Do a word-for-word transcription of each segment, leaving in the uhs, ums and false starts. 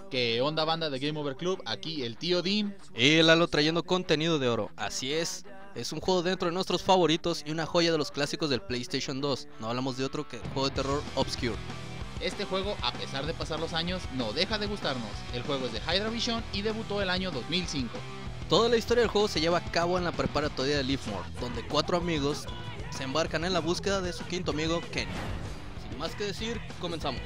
¿Qué onda, banda de Game Over Club? Aquí el tío Dean y Lalo trayendo contenido de oro. Así es, es un juego dentro de nuestros favoritos y una joya de los clásicos del PlayStation dos. No hablamos de otro que el juego de terror Obscure. Este juego, a pesar de pasar los años, no deja de gustarnos. El juego es de Hydra Vision y debutó el año dos mil cinco. Toda la historia del juego se lleva a cabo en la preparatoria de Leafmore, donde cuatro amigos se embarcan en la búsqueda de su quinto amigo, Kenny. Sin más que decir, comenzamos.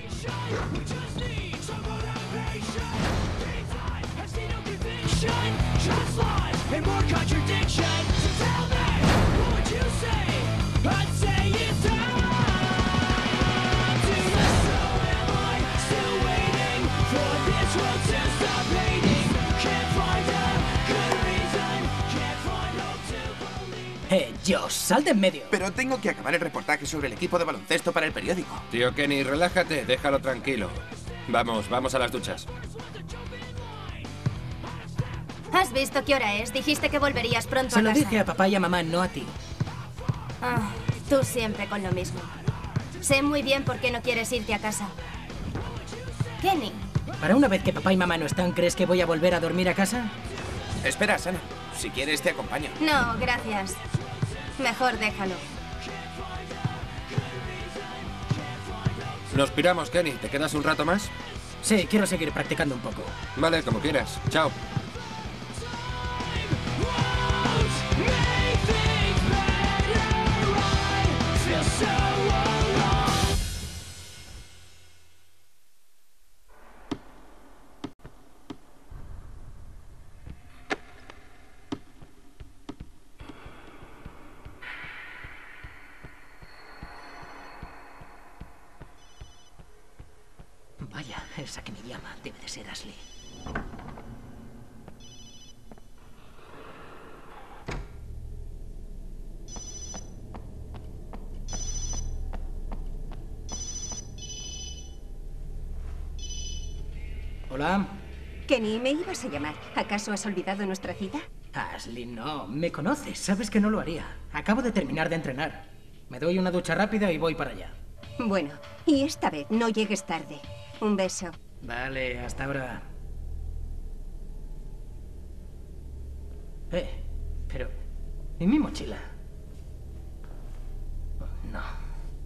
Eh, Josh, sal de en medio. Pero tengo que acabar el reportaje sobre el equipo de baloncesto para el periódico. Tío Kenny, relájate, déjalo tranquilo. Vamos, vamos a las duchas. ¿Has visto qué hora es? Dijiste que volverías pronto Se a lo casa. dije a papá y a mamá, no a ti. Ah, tú siempre con lo mismo. Sé muy bien por qué no quieres irte a casa. Kenny, Para una vez que papá y mamá no están, ¿crees que voy a volver a dormir a casa? Espera, Sana. Si quieres, te acompaño. no, gracias. Mejor déjalo. Nos piramos, Kenny. ¿Te quedas un rato más? Sí, quiero seguir practicando un poco. Vale, como quieras. Chao. Vaya, esa que me llama debe de ser Ashley. Hola. Kenny, ¿me ibas a llamar? ¿Acaso has olvidado nuestra cita? Ashley, no. Me conoces. Sabes que no lo haría. Acabo de terminar de entrenar. Me doy una ducha rápida y voy para allá. Bueno, y esta vez no llegues tarde. Un beso. Vale, hasta ahora. Eh, pero... ¿y mi mochila? Oh, no.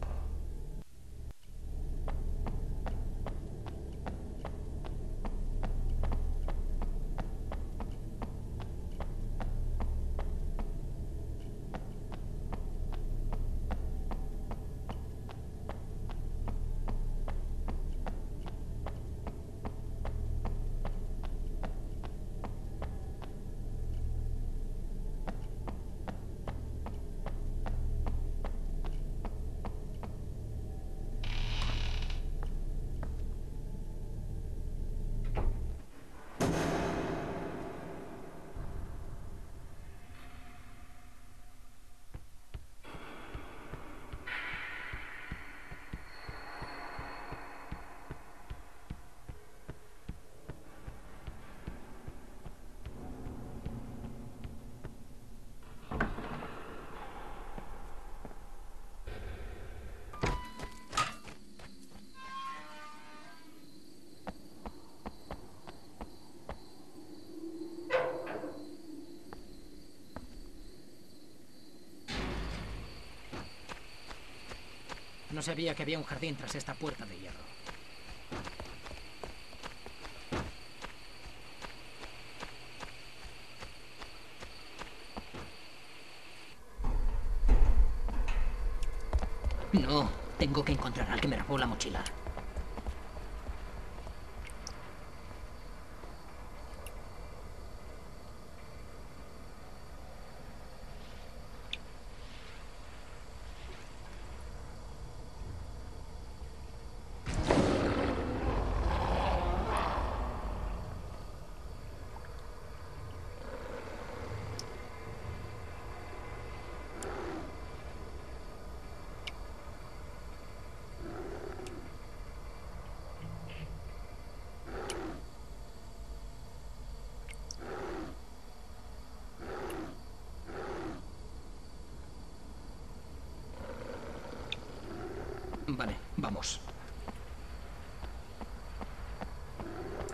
No sabía que había un jardín tras esta puerta de hierro. No, tengo que encontrar al que me robó la mochila. Vale, vamos.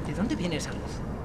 ¿De dónde viene esa luz?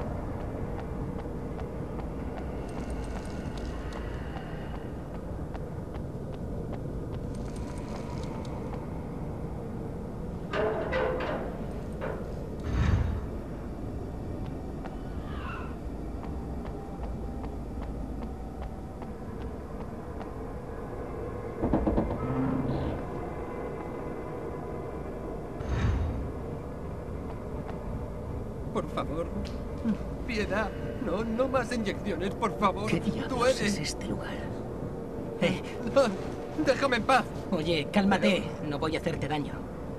Por favor. Piedad. No, no más inyecciones, por favor. ¿Qué diablos Duele. es este lugar? Eh, No, déjame en paz. oye, cálmate. No voy a hacerte daño.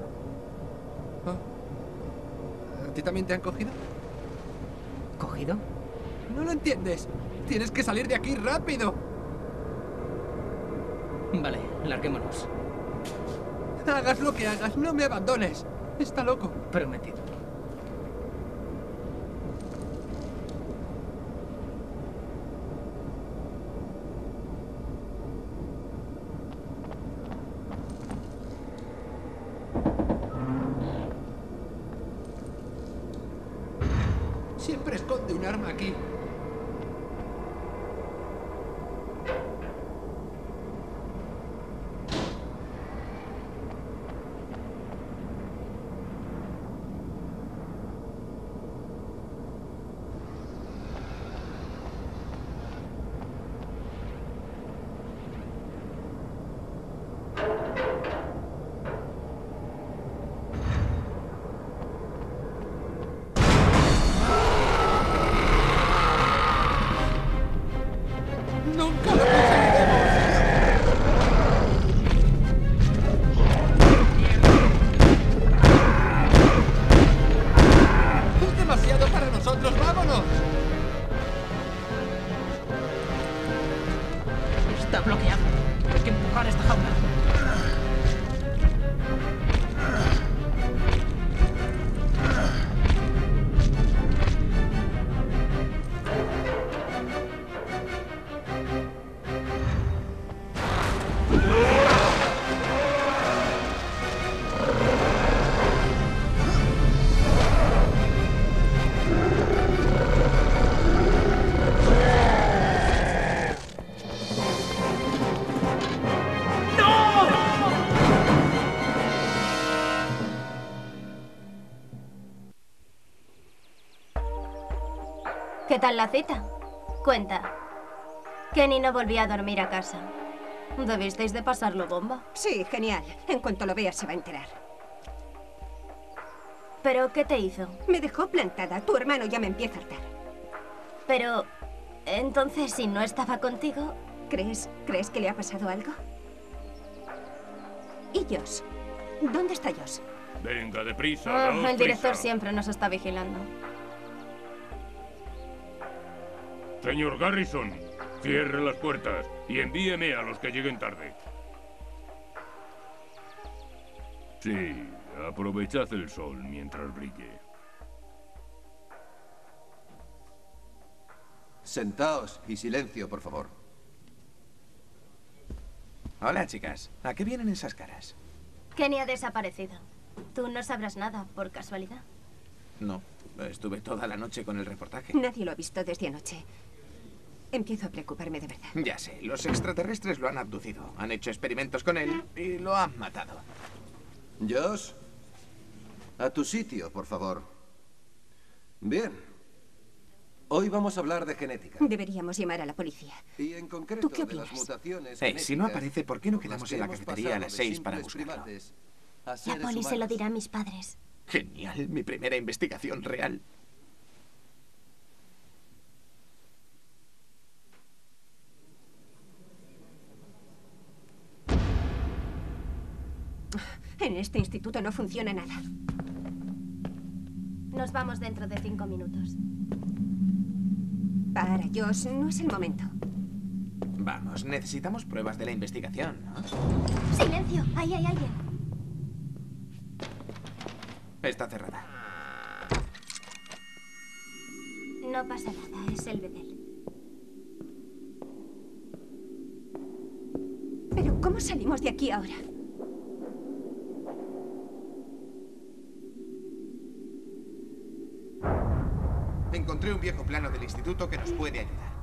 Oh. ¿A ti también te han cogido? ¿Cogido? No lo entiendes. Tienes que salir de aquí rápido. Vale, larguémonos. Hagas lo que hagas, no me abandones. Está loco. Prometido. Siempre esconde un arma aquí. ¡Nunca lo conseguiremos! ¡Es demasiado para nosotros! ¡Vámonos! Está bloqueado. Hay que empujar esta jaula. ¿Qué tal la cita? Cuenta. Kenny no volvió a dormir a casa. Debisteis de pasarlo bomba. Sí, genial. En cuanto lo vea se va a enterar. ¿Pero qué te hizo? Me dejó plantada. Tu hermano ya me empieza a hartar. Pero... entonces, si no estaba contigo... ¿Crees, crees que le ha pasado algo? ¿Y Josh? ¿Dónde está Josh? Venga, deprisa. Oh, daos el director prisa. siempre nos está vigilando. Señor Garrison, cierre las puertas y envíeme a los que lleguen tarde. Sí, aprovechad el sol mientras brille. Sentaos y silencio, por favor. Hola, chicas. ¿A qué vienen esas caras? Kenny ha desaparecido. ¿Tú no sabrás nada, por casualidad? No, estuve toda la noche con el reportaje. Nadie lo ha visto desde anoche. Empiezo a preocuparme de verdad. Ya sé, los extraterrestres lo han abducido. Han hecho experimentos con él y lo han matado. Josh, a tu sitio, por favor. Bien. Hoy vamos a hablar de genética. Deberíamos llamar a la policía. Y en concreto ¿Tú qué de las opinas? mutaciones Eh, si no genéticas aparece, ¿por qué no por las quedamos que en la hemos cafetería a pasado las de seis para simples buscarlo? primates a La seres poli se lo humanos. dirá a mis padres. Genial, mi primera investigación real. En este instituto no funciona nada. Nos vamos dentro de cinco minutos. Para, Josh, no es el momento. Vamos, necesitamos pruebas de la investigación, ¿no? ¡Silencio! ¡Ahí hay alguien! Está cerrada. No pasa nada, es el bedel. Pero, ¿cómo salimos de aquí ahora? Encontré un viejo plano del instituto que nos puede ayudar.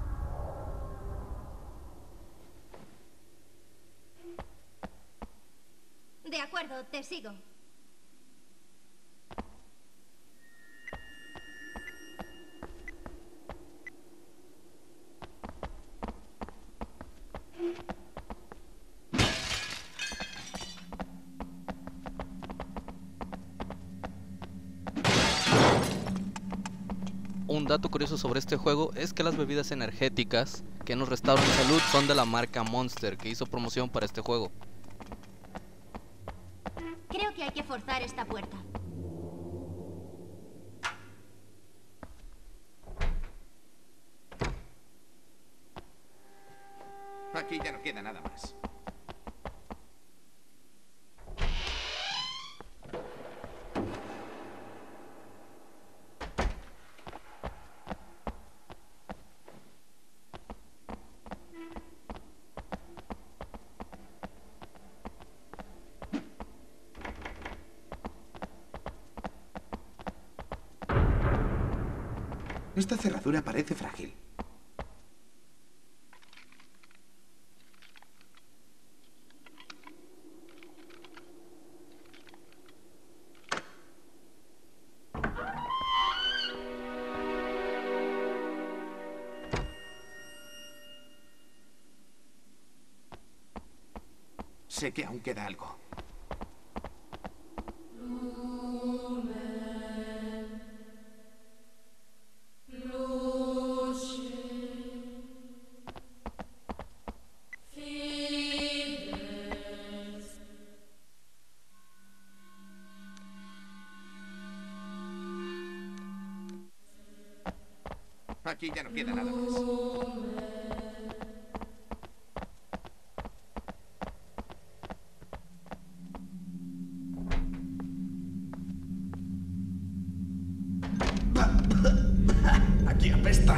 De acuerdo, te sigo. Un dato curioso sobre este juego es que las bebidas energéticas que nos restauran salud son de la marca Monster, que hizo promoción para este juego. Creo que hay que forzar esta puerta. Aquí ya no queda nada más. Esta cerradura parece frágil. Sé que aún queda algo. Aquí ya no queda nada más. Aquí apesta.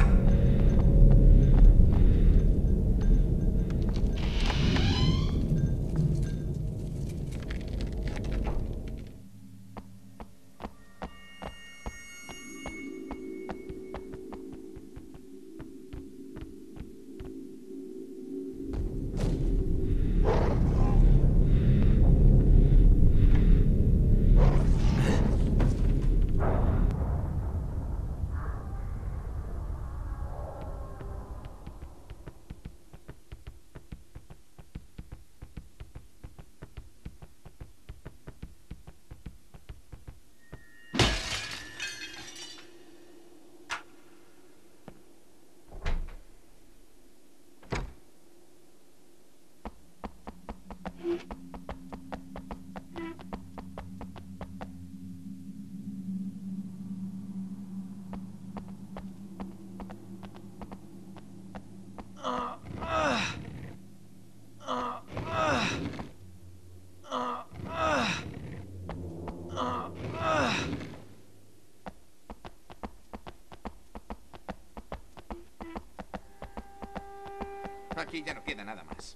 Aquí ya no queda nada más.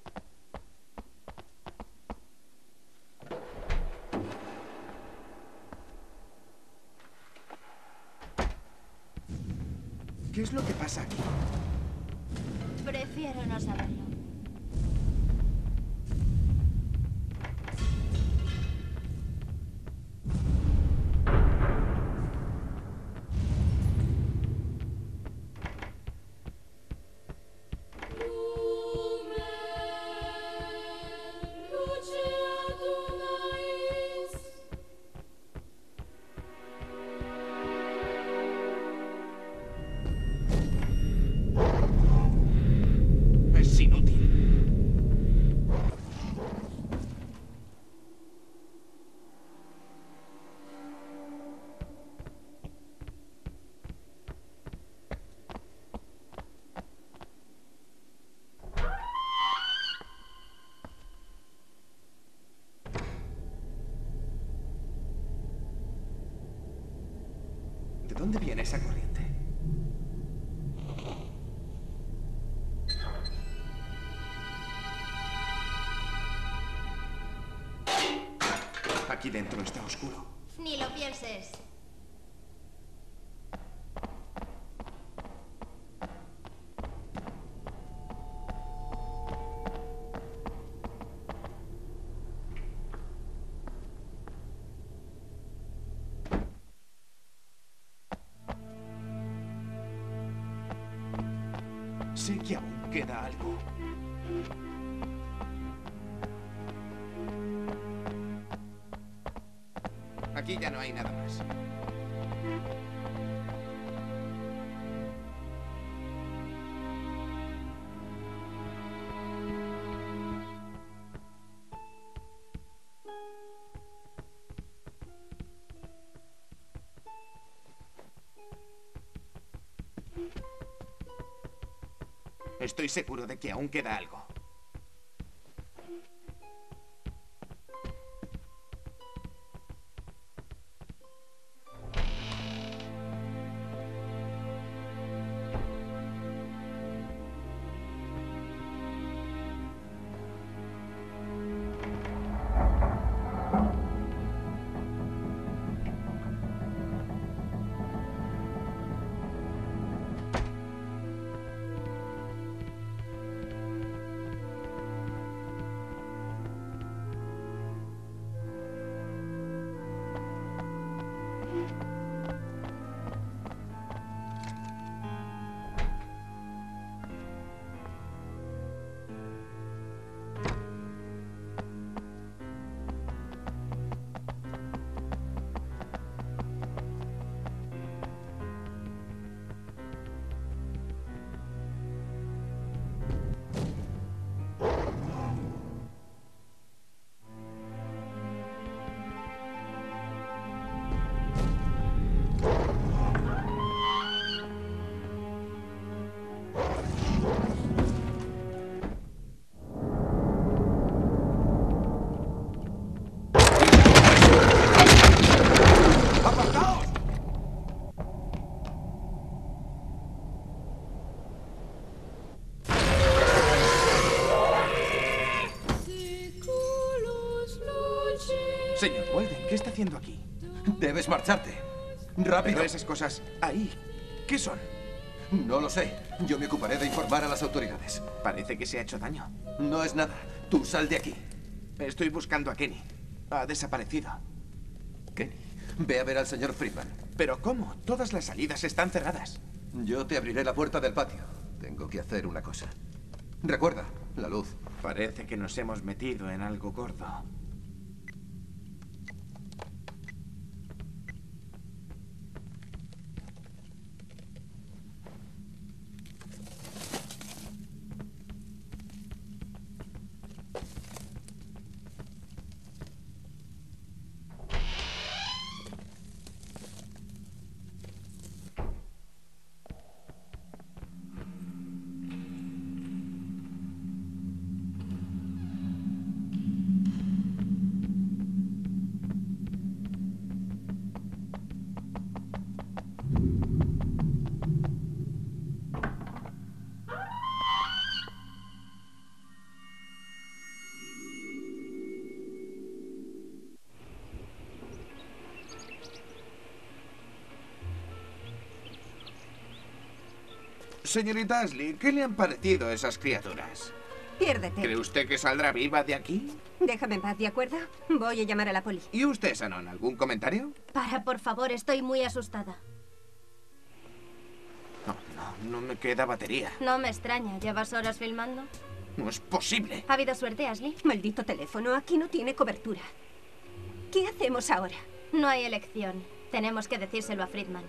¿Qué es lo que pasa aquí? Prefiero no saberlo. Es inútil. ¿De dónde viene esa corriente? Aquí dentro está oscuro. Ni lo pienses. Sé que aún queda algo. Aquí ya no hay nada más. Estoy seguro de que aún queda algo. Señor Walden, ¿qué está haciendo aquí? Debes marcharte. ¡Rápido! Pero esas cosas ahí, ¿qué son? No lo sé. Yo me ocuparé de informar a las autoridades. Parece que se ha hecho daño. No es nada. Tú sal de aquí. Estoy buscando a Kenny. Ha desaparecido. Kenny, ve a ver al señor Friedman. ¿Pero cómo? Todas las salidas están cerradas. Yo te abriré la puerta del patio. Tengo que hacer una cosa. Recuerda, la luz. Parece que nos hemos metido en algo gordo. Señorita Ashley, ¿qué le han parecido esas criaturas? Piérdete. ¿Cree usted que saldrá viva de aquí? Déjame en paz, ¿de acuerdo? Voy a llamar a la poli. ¿Y usted, Shannon, algún comentario? Para, por favor, estoy muy asustada. No, no, no me queda batería. No me extraña, ¿llevas horas filmando? No es posible. ¿Ha habido suerte, Ashley? Maldito teléfono, aquí no tiene cobertura. ¿Qué hacemos ahora? No hay elección. Tenemos que decírselo a Friedman.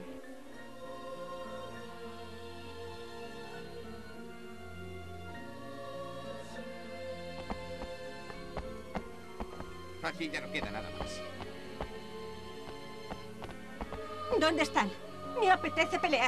Aquí ya no queda nada más. ¿Dónde están? Me apetece pelear.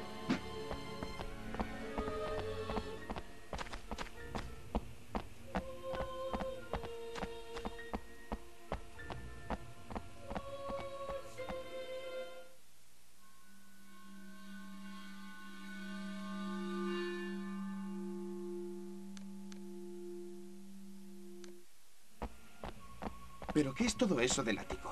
¿Pero qué es todo eso del ático?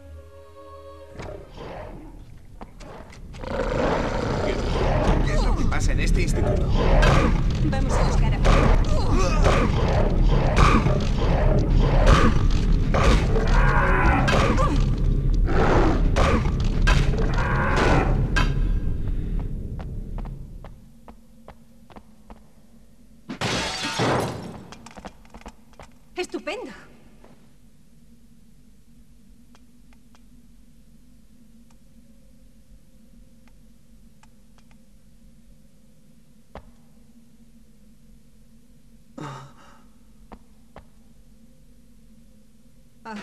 ¿Qué es lo que este instituto. Vamos a buscar a... ¡Estupendo! Ah.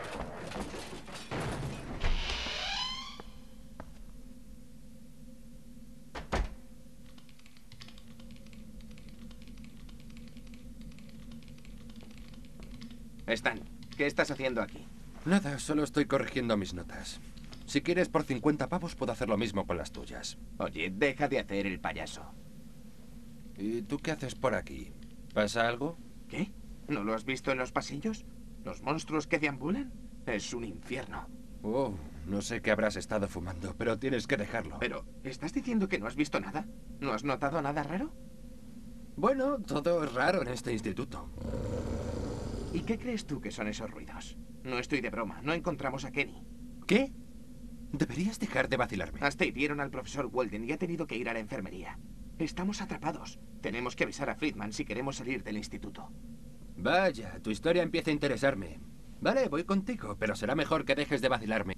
Stan, ¿qué estás haciendo aquí? Nada, solo estoy corrigiendo mis notas. Si quieres, por cincuenta pavos puedo hacer lo mismo con las tuyas. Oye, deja de hacer el payaso. ¿Y tú qué haces por aquí? ¿Pasa algo? ¿Qué? ¿No lo has visto en los pasillos? ¿Los monstruos que deambulan? Es un infierno. Oh, no sé qué habrás estado fumando, pero tienes que dejarlo. Pero, ¿estás diciendo que no has visto nada? ¿No has notado nada raro? Bueno, todo es raro en este instituto. ¿Y qué crees tú que son esos ruidos? No estoy de broma, no encontramos a Kenny. ¿Qué? Deberías dejar de vacilarme. Hasta hirieron al profesor Walden y ha tenido que ir a la enfermería. Estamos atrapados. Tenemos que avisar a Friedman si queremos salir del instituto. Vaya, tu historia empieza a interesarme. Vale, voy contigo, pero será mejor que dejes de vacilarme.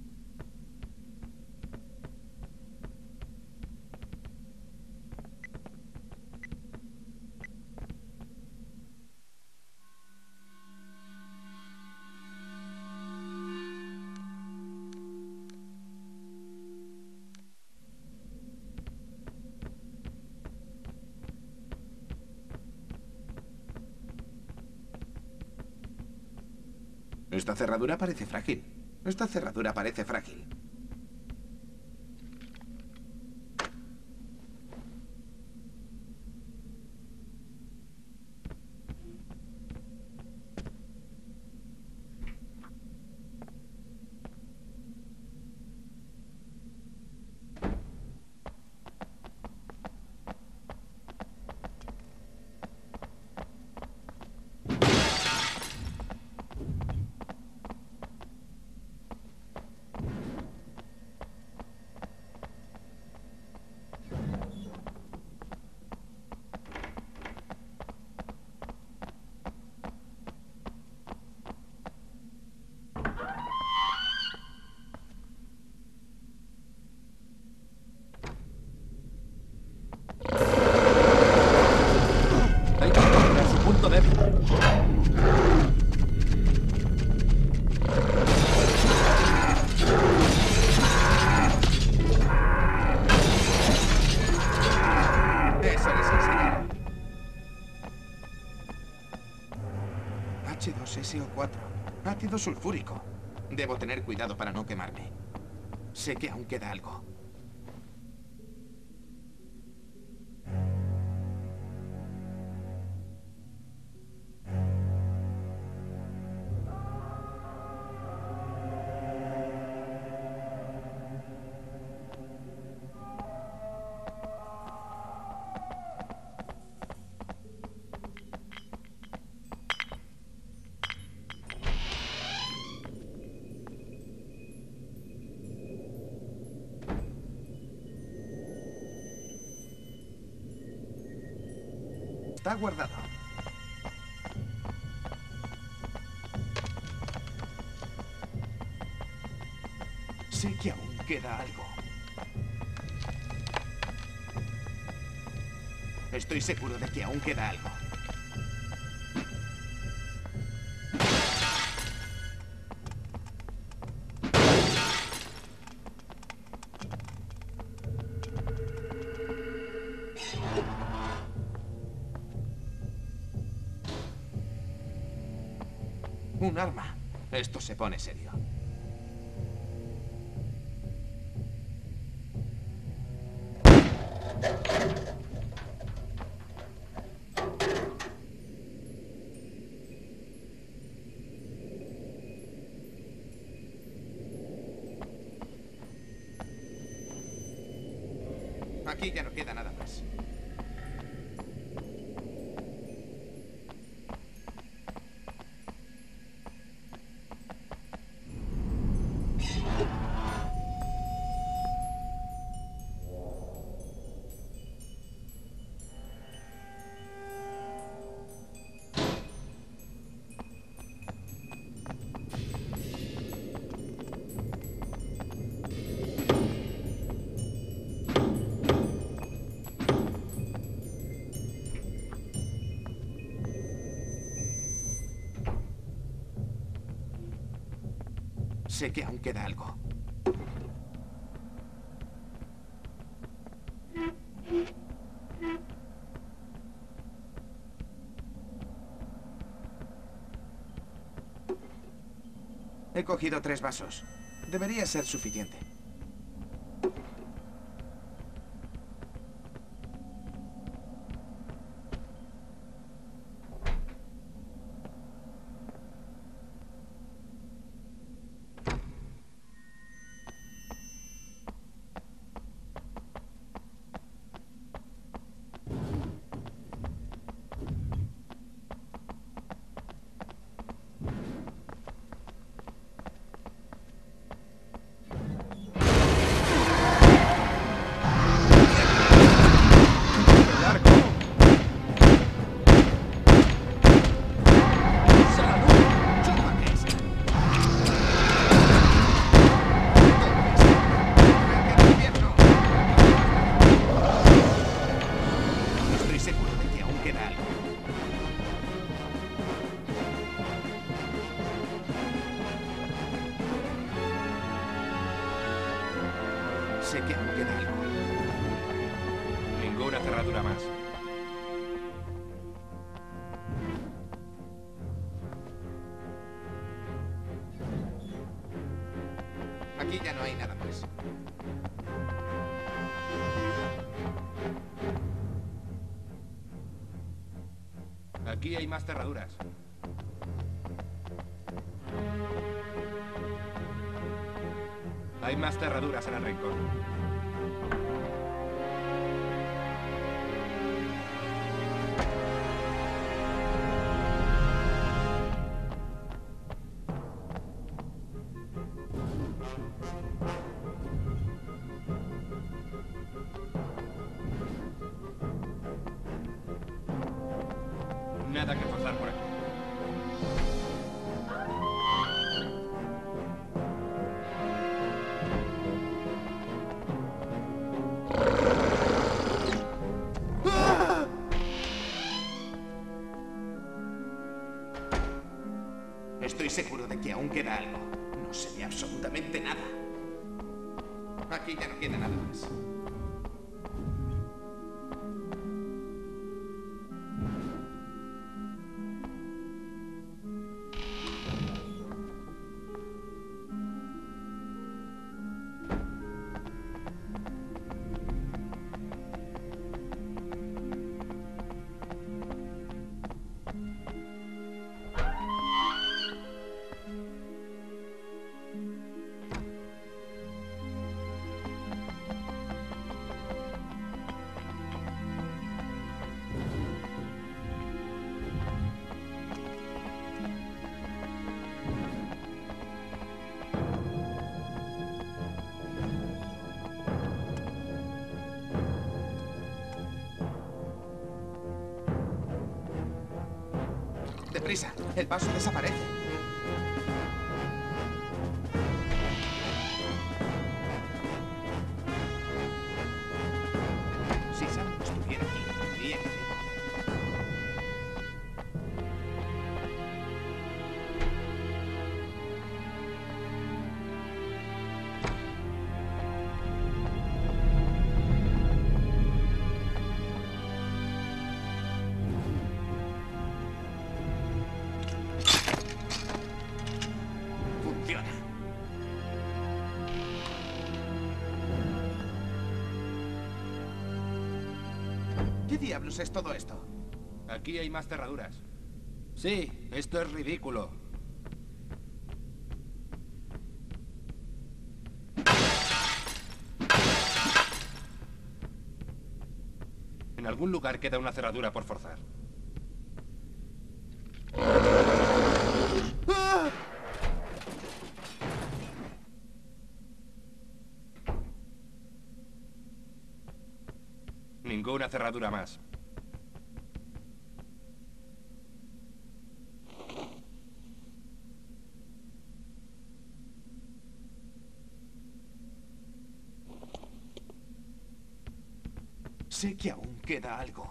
Esta cerradura parece frágil. Esta cerradura parece frágil. Hay que encontrar su punto débil. Eso les enseñará. H dos S O cuatro. Ácido sulfúrico. Debo tener cuidado para no quemarme. Sé que aún queda algo. Está guardado. Sé que aún queda algo. Estoy seguro de que aún queda algo. Un arma. Esto se pone serio. Aquí ya no queda nada más. Sé que aún queda algo. He cogido tres vasos. Debería ser suficiente. Sé que aún queda algo. Ninguna cerradura más. Aquí ya no hay nada más. Aquí hay más cerraduras. Hay más cerraduras en el rincón. Nada que forzar por aquí. Estoy seguro de que aún queda algo. No se ve absolutamente nada. Aquí ya no queda nada más. ¡Deprisa! El vaso desaparece. Si Sam no estuviera aquí, diría que... Funciona. ¿Qué diablos es todo esto? Aquí hay más cerraduras. Sí, esto es ridículo. En algún lugar queda una cerradura por forzar. Ninguna cerradura más. Sé que aún queda algo.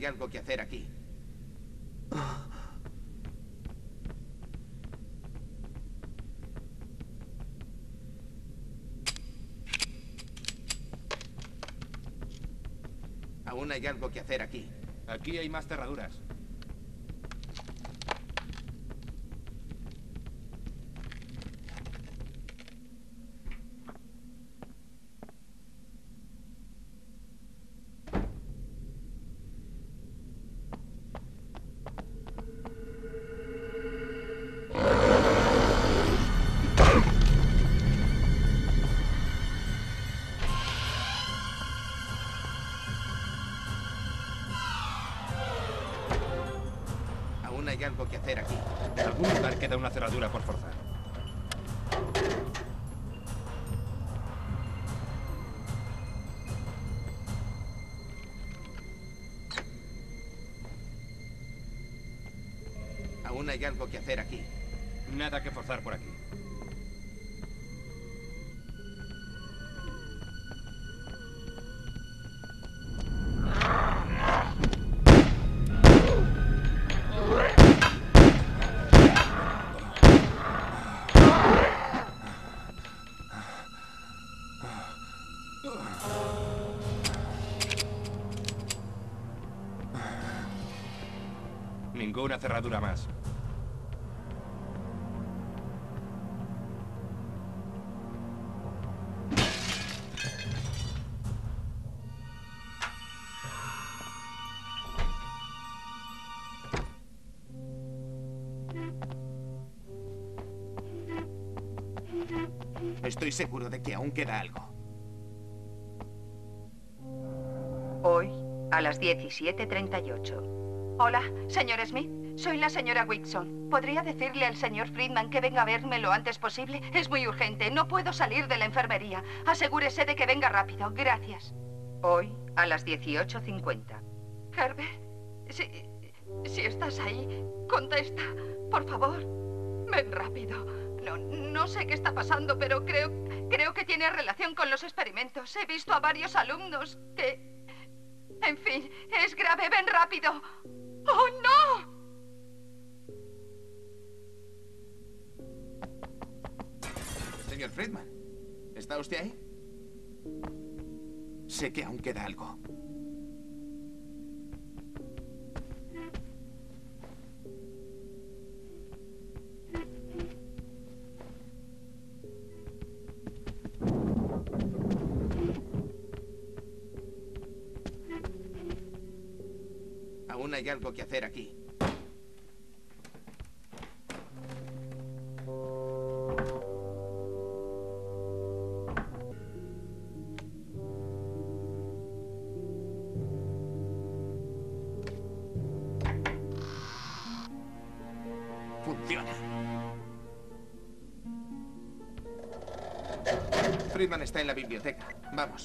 hay algo que hacer aquí. Aún hay algo que hacer aquí. Aquí hay más cerraduras. Aún hay algo que hacer aquí. En algún lugar queda una cerradura por forzar. Aún hay algo que hacer aquí. Nada que forzar por aquí. Ninguna cerradura más. Estoy seguro de que aún queda algo. Hoy, a las diecisiete treinta y ocho. Hola, señor Smith. Soy la señora Wixon. ¿Podría decirle al señor Friedman que venga a verme lo antes posible? Es muy urgente. No puedo salir de la enfermería. Asegúrese de que venga rápido. Gracias. Hoy, a las dieciocho cincuenta. Herbert, si, si estás ahí, contesta. Por favor, ven rápido. No, no sé qué está pasando, pero creo, creo que tiene relación con los experimentos. He visto a varios alumnos que... En fin, es grave. Ven rápido. ¡Oh, no! Señor Friedman, ¿está usted ahí? Sé que aún queda algo. Aún hay algo que hacer aquí. Funciona. Friedman está en la biblioteca. Vamos.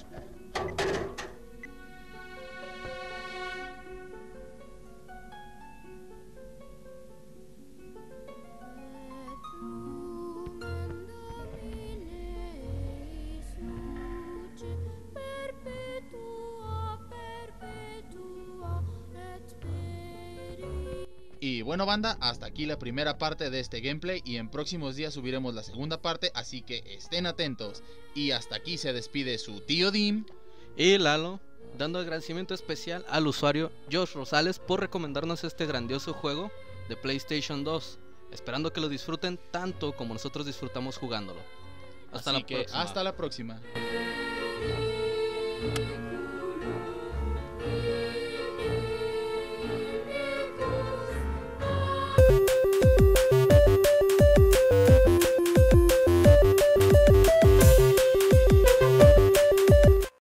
Y bueno banda, hasta aquí la primera parte de este gameplay y en próximos días subiremos la segunda parte, así que estén atentos. Y hasta aquí se despide su tío Dim y Lalo, dando agradecimiento especial al usuario Josh Rosales por recomendarnos este grandioso juego de PlayStation dos, esperando que lo disfruten tanto como nosotros disfrutamos jugándolo. Hasta así la que próxima. Hasta la próxima.